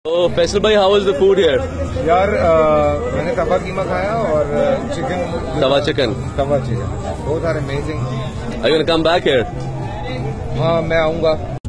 तो फैसल भाई, how is the food here? यार मैंने तवा कीमा खाया और चिकन तवा चिकन बहुत सारे amazing. Are you gonna come back here? हाँ मैं आऊँगा।